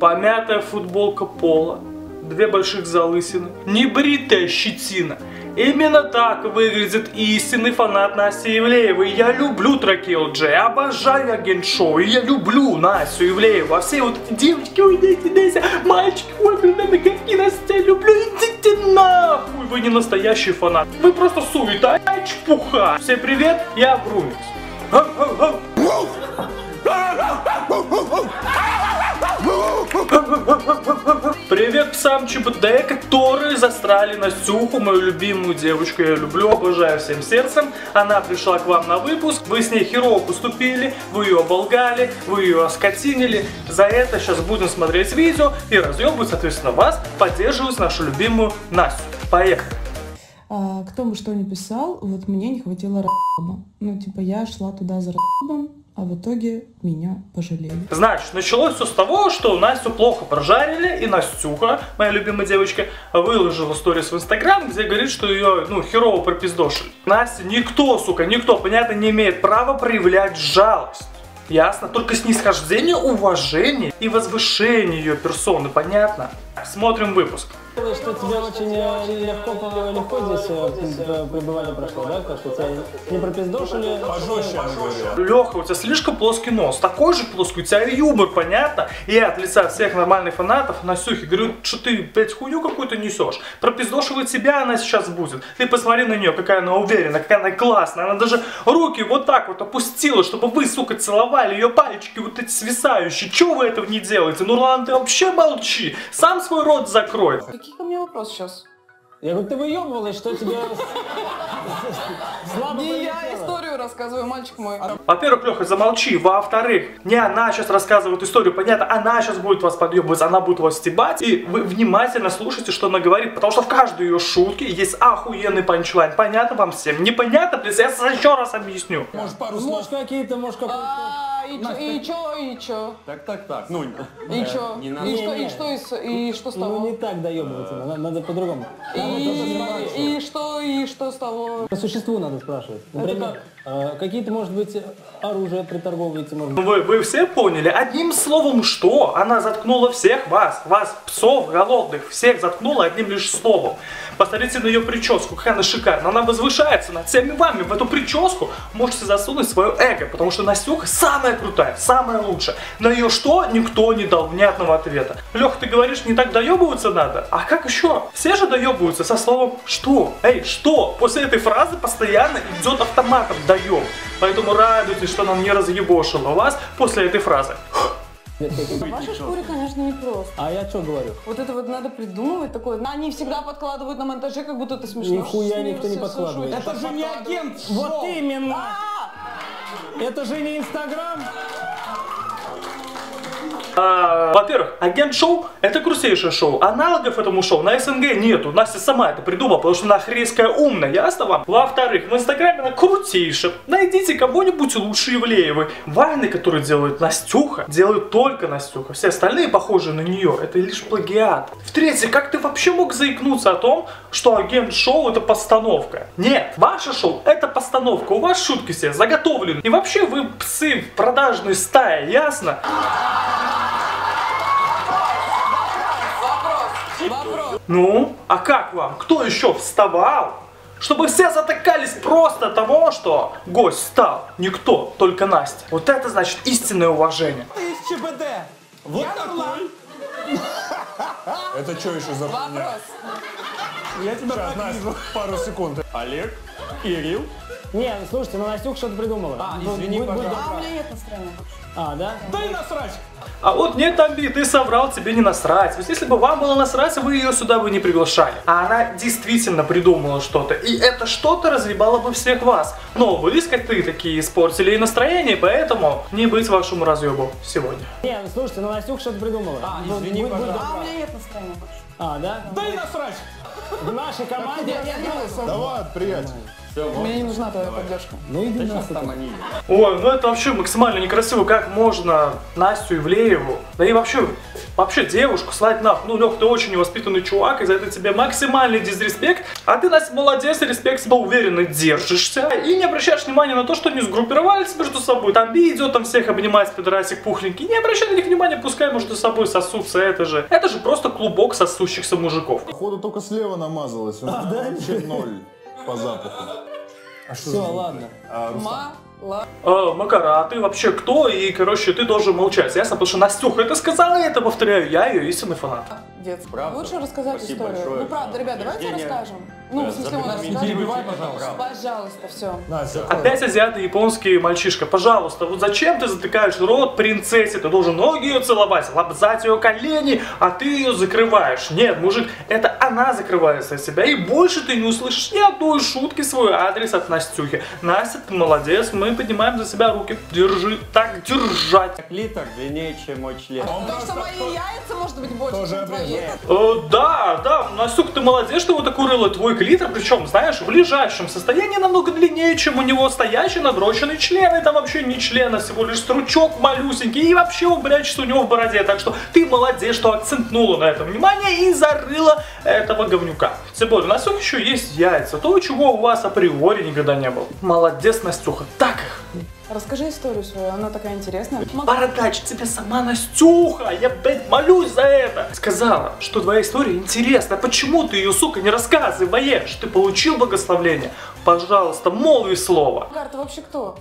помятая футболка пола, две больших залысины, небритая щетина. Именно так выглядит истинный фанат Насти Ивлеевой. Я люблю Тракео Джей, обожаю Агент-шоу, и я люблю Настю Ивлееву. А все вот эти девочки, ой, дайте, мальчики, ой, блин, какие Настя, люблю, идите нахуй. Вы не настоящий фанат, вы просто суета, чепуха. Всем привет, я Брумикс. Привет псам ЧБД, которые застряли Настюху, мою любимую девочку. Я люблю, обожаю всем сердцем. Она пришла к вам на выпуск, вы с ней херово поступили, вы ее оболгали, вы ее оскотинили. За это сейчас будем смотреть видео и разъебывать, соответственно, вас, поддерживать нашу любимую Настю. Поехали! Кто бы что ни писал, вот мне не хватило р***ба. Ну, типа, я шла туда за р***бом, а в итоге меня пожалели. Значит, началось все с того, что Настю плохо прожарили, и Настюха, моя любимая девочка, выложила сторис в Инстаграм, где говорит, что ее, херово пропиздошили. Настя никто, сука, никто, понятно, не имеет права проявлять жалость. Ясно? Только снисхождение, уважение и возвышение ее персоны, понятно? Смотрим выпуск. Что тебе очень легко здесь пребывание прошло, да? Как что тебя не пропиздошили? Пожестче, Леха, у тебя слишком плоский нос, такой же плоский, у тебя юмор, понятно? И я от лица всех нормальных фанатов Настюхе говорю, что ты, блядь, хуйню какую-то несешь. Пропиздошивать тебя она сейчас будет. Ты посмотри на нее, какая она уверена, какая она классная. Она даже руки вот так вот опустила, чтобы вы, сука, целовали ее пальчики вот эти свисающие. Чего вы этого не делаете? Ну ладно, ты вообще молчи. Сам свой рот закрой. Какие ко мне вопросы сейчас? Я говорю, ты выебывалась, что тебе слабо Не я прилетело? историю рассказываю, мальчик мой. Во-первых, Леха, замолчи. Во-вторых, не она сейчас рассказывает историю, понятно, она сейчас будет вас подъебывать, она будет вас стебать. И вы внимательно слушайте, что она говорит, потому что в каждой ее шутке есть охуенный панчлайн. Понятно вам всем? Непонятно, блядь, я еще раз объясню. Может, пару слов? Может, какие-то, может, какой-то... И чё? Так, ну... И чё? И что с того? Ну, не так доебываться, надо по-другому. И что с того? По существу надо спрашивать. Например, какие-то, может быть, оружие приторговываете, может быть. Вы все поняли? Одним словом, что? Она заткнула всех вас, псов голодных, всех заткнула одним лишь словом. Посмотрите на ее прическу, какая она шикарная. Она возвышается над всеми вами. В эту прическу можете засунуть свое эго, потому что Настюха самая крутая, самая лучшая. На ее что никто не дал внятного ответа. Лех, ты говоришь, не так доебываться надо? А как еще? Все же доебываются со словом «что». Эй, что? После этой фразы постоянно идет автоматом «даем». Поэтому радуйтесь, что нам не разъебошило вас после этой фразы. В вашей шкуре, конечно, не просто. А я что говорю? Вот это вот надо придумывать такое. Они всегда подкладывают на монтаже, как будто это смешно. Нихуя никто не подкладывает. Это же не агент! Вот именно! Это же не Инстаграм! Во-первых, Агент-шоу — это крутейшее шоу. Аналогов этому шоу на СНГ нету. Настя сама это придумала, потому что она охренская умная, ясно вам? Во-вторых, в Инстаграме она крутейшая. Найдите кого-нибудь лучше Ивлеевой. Вайны, которые делает Настюха, делают только Настюха. Все остальные, похожие на нее, это лишь плагиат. В-третьих, как ты вообще мог заикнуться о том, что Агент-шоу — это постановка? Нет, ваше шоу — это постановка. У вас шутки все заготовлены. И вообще вы псы в продажной стае, ясно? Ну, а как вам? Кто еще вставал? Чтобы все затыкались просто от того, что гость встал. Никто, только Настя. Вот это значит истинное уважение. Ты из ЧБД! Вот такой! Это что еще за хуйня? Вопрос. Я тебя так вижу. Пару секунд. Олег, Кирилл. Не, слушайте, ну Настюха что-то придумала. Извини, пожалуйста. А у меня нет настроения. А, да? Да и насрать! А вот нет, Амби, ты соврал, тебе не насрать. Ведь если бы вам было насрать, вы ее сюда бы не приглашали. А она действительно придумала что-то. И это что-то разъебало бы всех вас. Но вы, как ты, такие испортили и настроение, поэтому не быть вашему разъебу сегодня. Не, слушайте, ну Настюха что-то придумала. Извини, пожалуйста. А у меня нет настроения больше. А, да? Да и насрать! В нашей команде... Давай, приятель. Мне не нужна твоя поддержка. Ну иди Сейчас нахуй. там они. Ой, ну это вообще максимально некрасиво. Как можно Настю Ивлееву, да и вообще вообще девушку слать нахуй. Ну, Лех, ты очень невоспитанный чувак, и за это тебе максимальный дизреспект. А ты, Настя, молодец, респект, себя уверенно держишься. И не обращаешь внимания на то, что они сгруппировались между собой. Там Би идет, там всех обнимать, пидорасик пухленький. Не обращай на них внимания, пускай между собой сосутся. Это же просто клубок сосущихся мужиков. Походу только слева намазалось. Вообще ноль по запаху. Все, ладно. Макара, а ты вообще кто? И, короче, ты должен молчать. Ясно? Потому что Настюха это сказала, я это повторяю. Я ее истинный фанат. Дед, Правда? лучше рассказать Спасибо историю. большое. Ну правда, ребят, давайте Рождение. расскажем. Ну, в смысле, он расскажет. перебивай, пожалуйста. Пожалуйста, все. Настя, Опять азиат и японский мальчишка. Пожалуйста, вот зачем ты затыкаешь рот принцессе? Ты должен ноги ее целовать, лобзать ее колени, а ты ее закрываешь. Нет, мужик, это она закрывается от себя. И больше ты не услышишь ни одной шутки в свой адрес от Настюхи. Настя, ты молодец, мы поднимаем за себя руки. Держи, так держать. Литр длиннее, чем мой член. Потому что мои яйца, может быть, больше, чем твои. Да, Настюх, ты молодец, что его такой рыло твой клитор, причем, знаешь, в лежащем состоянии намного длиннее, чем у него стоящий надроченный член. Это вообще не член, а всего лишь стручок малюсенький, и вообще он прячется у него в бороде. Так что ты молодец, что акцентнула на это внимание и зарыла этого говнюка. Тем более, у Настюх еще есть яйца, то, чего у вас априори никогда не было. Молодец, Настюха, так их. Расскажи историю свою, она такая интересная. Бородач, тебе сама Настюха, я, блядь, молюсь за это. Сказала, что твоя история интересна. Почему ты ее, сука, не рассказываешь? Ты получил благословление? Пожалуйста, молви слово. Макар, ты вообще кто?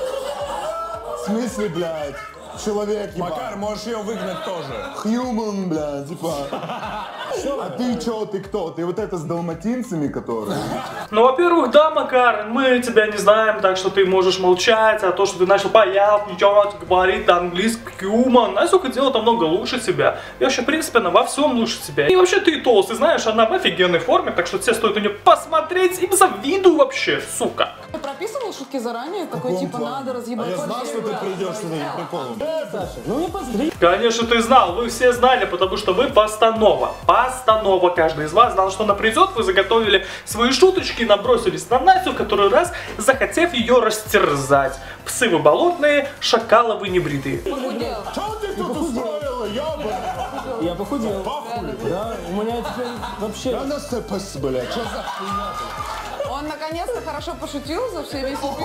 в смысле, блядь? Человек, ебать. Макар, можешь ее выгнать тоже. Human, блядь, типа. А ты чё, ты кто? Ты вот это с далматинцами, которые? Ну, во-первых, да, Макар, мы тебя не знаем, так что ты можешь молчать, а то, что ты начал ничего говорить, английский, human, Настюха делает намного лучше тебя. И вообще, в принципе, она во всем лучше тебя. И вообще, ты толстый, знаешь, она в офигенной форме, так что тебе стоит у нее посмотреть, им завидую вообще, сука. Ты прописывал шутки заранее? Такой, типа, надо разъебать. А я знал, что ты придешь с этим приколом. Саша, ну не посмотри. Конечно, ты знал, вы все знали, потому что вы постанова. Постанова, каждый из вас знал, что она придет, вы заготовили свои шуточки, набросились на Настю, в который раз захотев ее растерзать. Псы вы болотные, шакалы вы небритые. Похудел. Чё ты тут устроила, ёбаный? Я похудел. Да, у меня теперь вообще... Да насыпась, блядь, чё за хуйня? Он наконец-то хорошо пошутил за все весь эфир.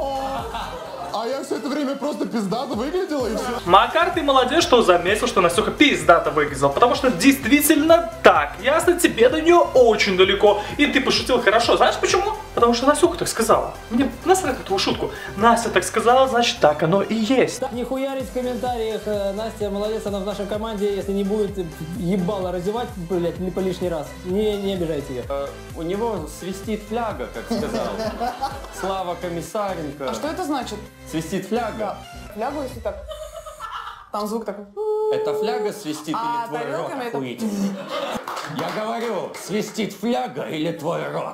А я все это время просто пиздато выглядела и все. Макар, ты молодец, что заметил, что Настюха пиздато выглядела, потому что действительно так. Ясно, тебе до нее очень далеко. И ты пошутил хорошо. Знаешь почему? Потому что Настюха так сказала. Мне насрать на твою шутку. Настя так сказала, значит так оно и есть. Не хуярить в комментариях, Настя молодец, она в нашей команде, если не будет ебало разевать, блядь, по лишний раз, не обижайте ее. У него свистит фляга, как сказал Слава Комиссаренко. А что это значит? Свистит фляга. Флягу, если так. Там звук такой. Это фляга свистит А или твой рот тарелками это- охуительный? Я говорю, свистит фляга или твой рот?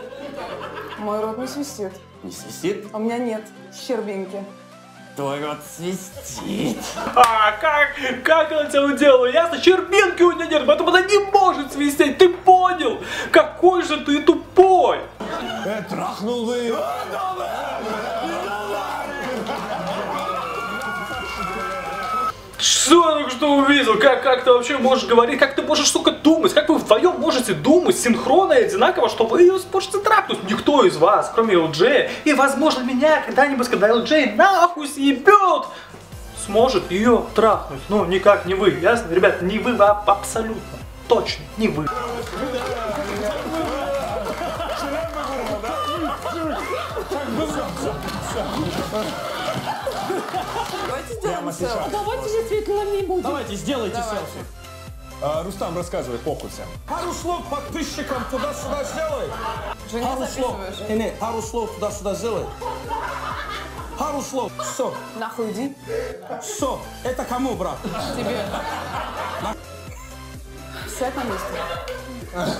Мой рот не свистит. Не свистит? У меня нет щербинки. Твой рот свистит. А, как она тебя уделала? Ясно, чербинки у нее нет, поэтому она не может свистеть. Ты понял? Какой же ты тупой. Трахнул бы его. Что я только что увидел? Как ты вообще можешь говорить? Как ты можешь, сука, думать? Как вы вдвоем можете думать синхронно и одинаково, что вы ее сможете трахнуть? Никто из вас, кроме LJ, и, возможно, меня когда-нибудь, когда LJ нахуй съебет, сможет ее трахнуть. Ну, никак не вы, ясно? Ребят, не вы, а абсолютно. Точно, не вы. Давайте сделаем селфи. Давайте действительно не будем. Давайте, сделайте Давайте. селфи. Рустам, рассказывай, похуй всем. Пару слов подписчикам туда-сюда сделай. Уже не записываешь. Не, пару слов туда-сюда сделай. Пару слов. Все, Нахуй иди. все. Это кому, брат? Тебе. Сядь на месте.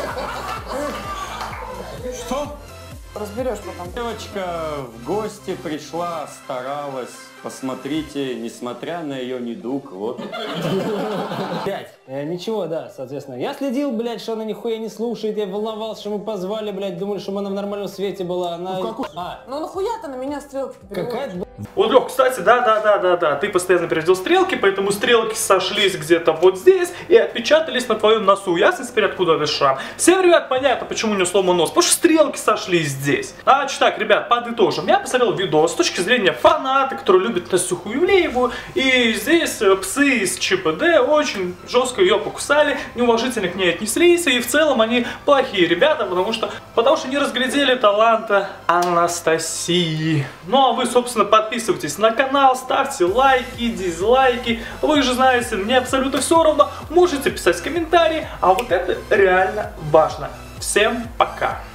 Что? Разберешь потом. Девочка в гости пришла, старалась. Посмотрите, несмотря на ее недуг, вот. Ничего, да, соответственно. Я следил, блядь, что она нихуя не слушает, я волновался, что мы позвали, блядь, думали, что она в нормальном свете была, она... Ну нахуя ты на меня стрелки переводишь? Какая-то... Вот, Лёх, кстати, да, ты постоянно переводил стрелки, поэтому стрелки сошлись где-то вот здесь и отпечатались на твоем носу. Ясно теперь, откуда этот шрам? Всем, ребят, понятно, почему у него сломан нос, потому что стрелки сошлись здесь. Значит так, ребят, подытожим. Я посмотрел видос с точки зрения фаната, который любит Настюху Ивлееву, и здесь псы из ЧПД очень жестко ее покусали, неуважительно к ней отнеслись, и в целом они плохие ребята, потому что не разглядели таланта Анастасии. Ну а вы, собственно, подписывайтесь на канал, ставьте лайки, дизлайки. Вы же знаете, мне абсолютно все равно. Можете писать комментарии, а вот это реально важно. Всем пока!